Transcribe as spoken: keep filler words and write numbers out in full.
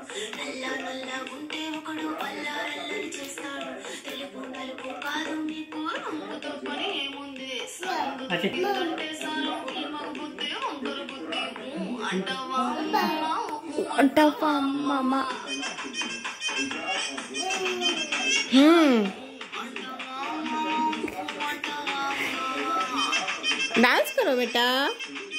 నల్లా నల్లా ఉంటే ఒకడు అల్లారల్లరి చేస్తాడు తెలుపు నలుపు కాదు నీకు రంగుతో పని ఏముంది సంగుతుంటే సారు ఈ మగ బుద్ధి వంకరు బుద్ధి అంటావా అంటావా మామ डांस करो बेटा।